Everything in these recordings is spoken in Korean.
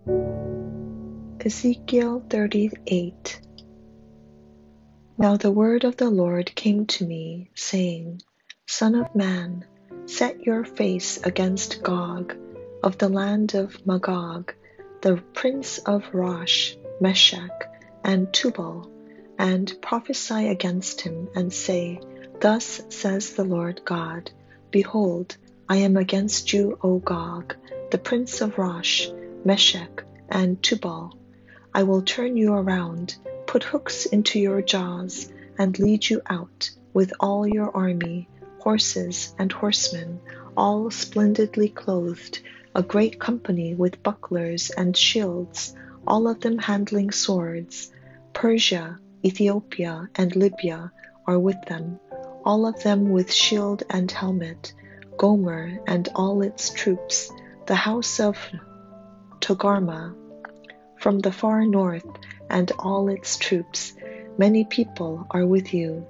Ezekiel 38. Now the word of the Lord came to me, saying, Son of man, set your face against Gog, of the land of Magog, the prince of Rosh, Meshech, and Tubal, and prophesy against him, and say, Thus says the Lord God, Behold, I am against you, O Gog, the prince of Rosh, Meshech, and Tubal. I will turn you around, put hooks into your jaws, and lead you out with all your army, horses and horsemen, all splendidly clothed, a great company with bucklers and shields, all of them handling swords. Persia, Ethiopia, and Libya are with them, all of them with shield and helmet. Gomer and all its troops, the house of Togarmah, from the far north, and all its troops, many people are with you.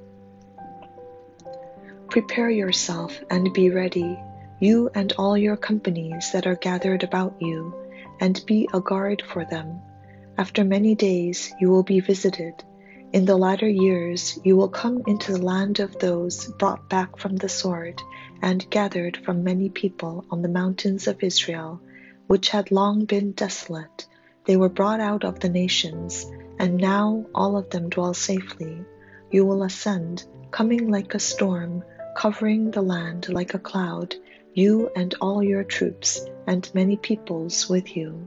Prepare yourself and be ready, you and all your companies that are gathered about you, and be a guard for them. After many days you will be visited. In the latter years you will come into the land of those brought back from the sword, and gathered from many people on the mountains of Israel, which had long been desolate. They were brought out of the nations, and now all of them dwell safely. You will ascend, coming like a storm, covering the land like a cloud, you and all your troops, and many peoples with you.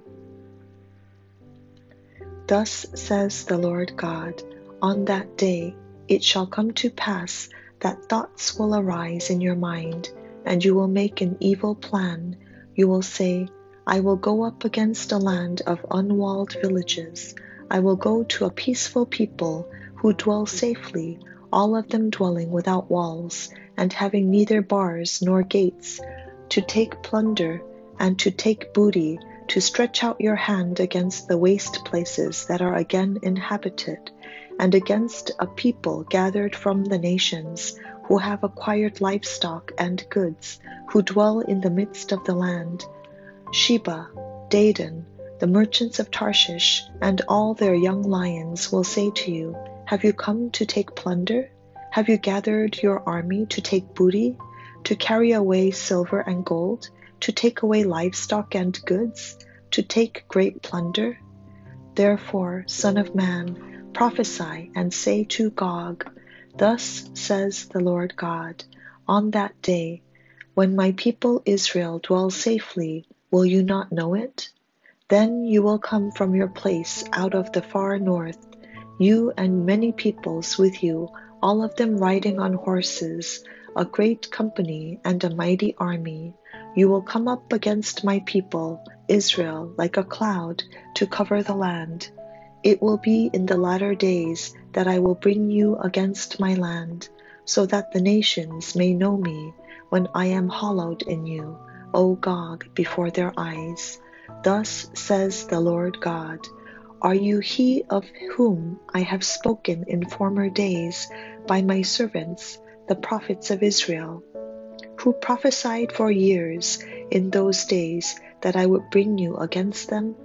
Thus says the Lord God, on that day it shall come to pass that thoughts will arise in your mind, and you will make an evil plan. You will say, I will go up against a land of unwalled villages. I will go to a peaceful people who dwell safely, all of them dwelling without walls, and having neither bars nor gates, to take plunder and to take booty, to stretch out your hand against the waste places that are again inhabited, and against a people gathered from the nations, who have acquired livestock and goods, who dwell in the midst of the land. Sheba, Dedan, the merchants of Tarshish, and all their young lions will say to you, Have you come to take plunder? Have you gathered your army to take booty, to carry away silver and gold, to take away livestock and goods, to take great plunder? Therefore, Son of man, prophesy and say to Gog, Thus says the Lord God, on that day, when my people Israel dwells safely, will you not know it? Then you will come from your place out of the far north, you and many peoples with you, all of them riding on horses, a great company and a mighty army. You will come up against my people, Israel, like a cloud, to cover the land. It will be in the latter days that I will bring you against my land, so that the nations may know me, when I am hallowed in you, O Gog, before their eyes. Thus says the Lord God, Are you he of whom I have spoken in former days by my servants, the prophets of Israel, who prophesied for years in those days that I would bring you against them?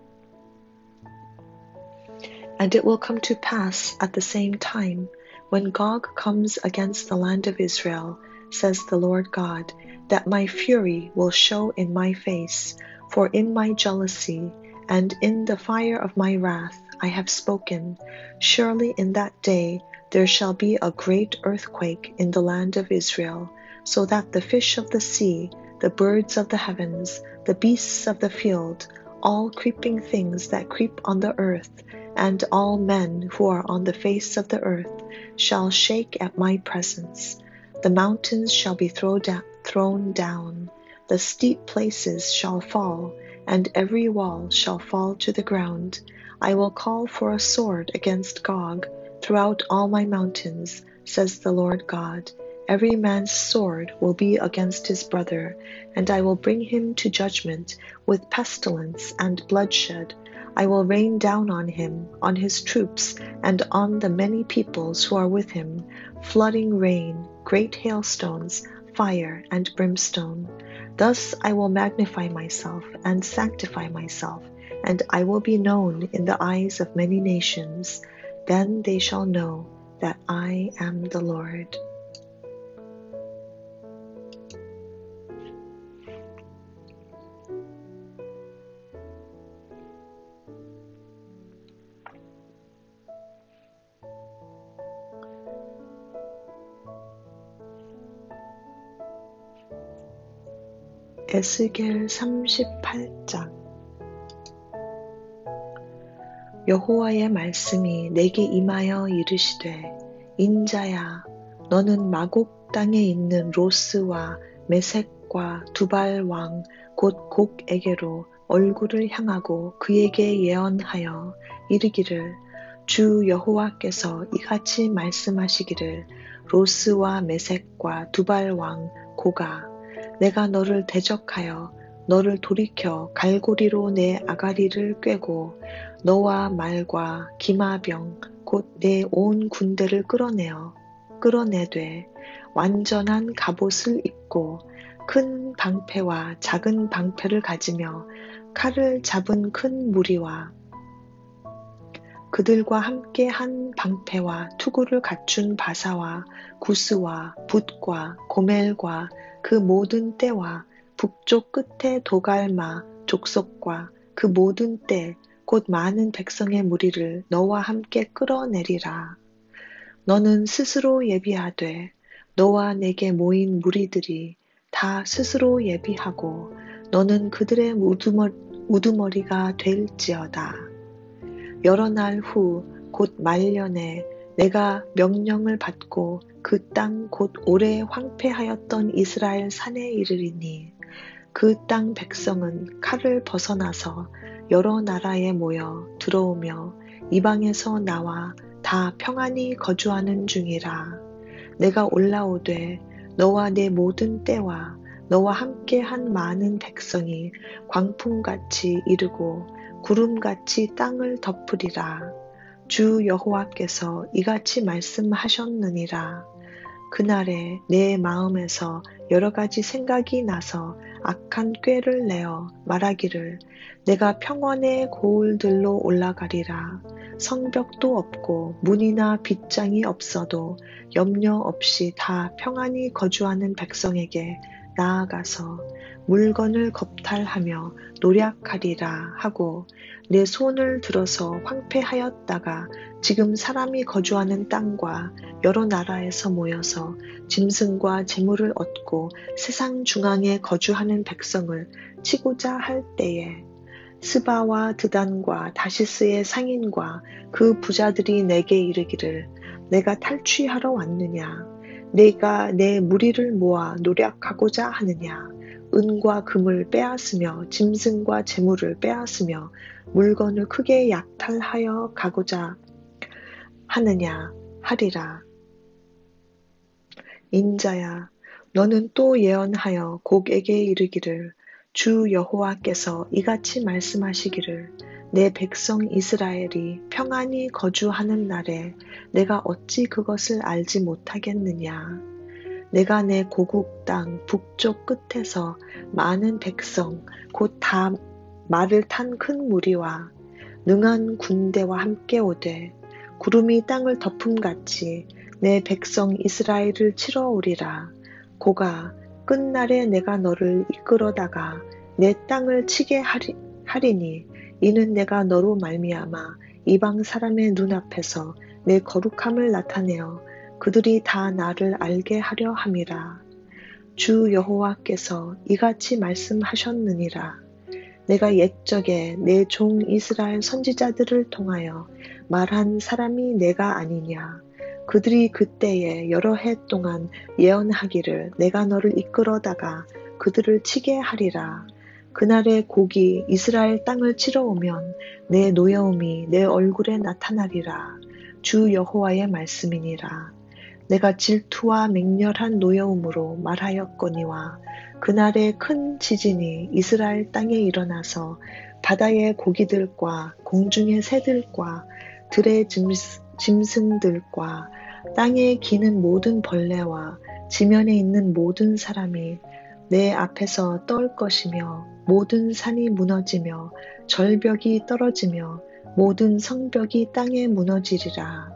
And it will come to pass at the same time, when Gog comes against the land of Israel, says the Lord God, that my fury will show in my face, for in my jealousy and in the fire of my wrath I have spoken. Surely in that day there shall be a great earthquake in the land of Israel, so that the fish of the sea, the birds of the heavens, the beasts of the field, all creeping things that creep on the earth, and all men who are on the face of the earth, shall shake at my presence. The mountains shall be thrown down, the steep places shall fall, and every wall shall fall to the ground. I will call for a sword against Gog throughout all my mountains, says the Lord God. Every man's sword will be against his brother, and I will bring him to judgment with pestilence and bloodshed. I will rain down on him, on his troops, and on the many peoples who are with him, flooding rain, great hailstones, fire, and brimstone. Thus I will magnify myself and sanctify myself, and I will be known in the eyes of many nations. Then they shall know that I am the Lord. 에스겔 38장. 여호와의 말씀이 내게 임하여 이르시되, 인자야, 너는 마곡 땅에 있는 로스와 메색과 두발 왕 곧 곡에게로 얼굴을 향하고 그에게 예언하여 이르기를, 주 여호와께서 이같이 말씀하시기를, 로스와 메색과 두발 왕 고가, 내가 너를 대적하여 너를 돌이켜 갈고리로 내 아가리를 꿰고 너와 말과 기마병 곧 내 온 군대를 끌어내되 완전한 갑옷을 입고 큰 방패와 작은 방패를 가지며 칼을 잡은 큰 무리와 그들과 함께 한 방패와 투구를 갖춘 바사와 구스와 붓과 고멜과 그 모든 떼와 북쪽 끝에 도갈마 족속과 그 모든 떼 곧 많은 백성의 무리를 너와 함께 끌어내리라. 너는 스스로 예비하되 너와 내게 모인 무리들이 다 스스로 예비하고 너는 그들의 우두머리가 될지어다. 여러 날 후 곧 말년에 내가 명령을 받고 그 땅 곧 오래 황폐하였던 이스라엘 산에 이르리니 그 땅 백성은 칼을 벗어나서 여러 나라에 모여 들어오며 이방에서 나와 다 평안히 거주하는 중이라. 내가 올라오되 너와 내 모든 떼와 너와 함께 한 많은 백성이 광풍같이 이르고 구름같이 땅을 덮으리라. 주 여호와께서 이같이 말씀하셨느니라. 그날에 내 마음에서 여러 가지 생각이 나서 악한 꾀를 내어 말하기를, 내가 평원의 고을들로 올라가리라. 성벽도 없고 문이나 빗장이 없어도 염려 없이 다 평안히 거주하는 백성에게 나아가서 물건을 겁탈하며 노략하리라 하고 내 손을 들어서 황폐하였다가 지금 사람이 거주하는 땅과 여러 나라에서 모여서 짐승과 재물을 얻고 세상 중앙에 거주하는 백성을 치고자 할 때에 스바와 드단과 다시스의 상인과 그 부자들이 내게 이르기를, 내가 탈취하러 왔느냐? 내가 내 무리를 모아 노략하고자 하느냐? 은과 금을 빼앗으며 짐승과 재물을 빼앗으며 물건을 크게 약탈하여 가고자 하느냐 하리라. 인자야, 너는 또 예언하여 곡에게 이르기를, 주 여호와께서 이같이 말씀하시기를, 내 백성 이스라엘이 평안히 거주하는 날에 내가 어찌 그것을 알지 못하겠느냐. 내가 내 고국 땅 북쪽 끝에서 많은 백성 곧 다 말을 탄 큰 무리와 능한 군대와 함께 오되 구름이 땅을 덮음같이 내 백성 이스라엘을 치러 오리라. 고가 끝날에 내가 너를 이끌어다가 내 땅을 치게 하리니 이는 내가 너로 말미암아 이방 사람의 눈앞에서 내 거룩함을 나타내어 그들이 다 나를 알게 하려 함이라. 주 여호와께서 이같이 말씀하셨느니라. 내가 옛적에 내 종 이스라엘 선지자들을 통하여 말한 사람이 내가 아니냐. 그들이 그때에 여러 해 동안 예언하기를, 내가 너를 이끌어다가 그들을 치게 하리라. 그날에 곡이 이스라엘 땅을 치러 오면 내 노여움이 내 얼굴에 나타나리라. 주 여호와의 말씀이니라. 내가 질투와 맹렬한 노여움으로 말하였거니와 그날에 큰 지진이 이스라엘 땅에 일어나서 바다의 고기들과 공중의 새들과 들의 짐승들과 땅에 기는 모든 벌레와 지면에 있는 모든 사람이 내 앞에서 떨 것이며 모든 산이 무너지며 절벽이 떨어지며 모든 성벽이 땅에 무너지리라.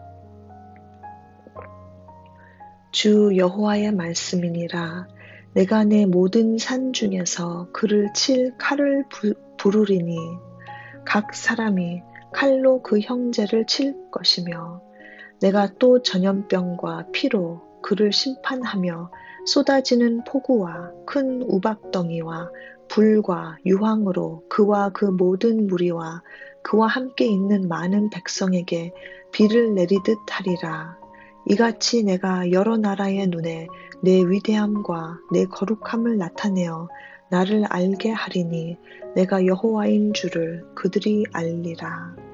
주 여호와의 말씀이니라. 내가 내 모든 산 중에서 그를 칠 칼을 부르리니 각 사람이 칼로 그 형제를 칠 것이며 내가 또 전염병과 피로 그를 심판하며 쏟아지는 폭우와 큰 우박덩이와 불과 유황으로 그와 그 모든 무리와 그와 함께 있는 많은 백성에게 비를 내리듯 하리라. 이같이 내가 여러 나라의 눈에 내 위대함과 내 거룩함을 나타내어 나를 알게 하리니 내가 여호와인 줄을 그들이 알리라.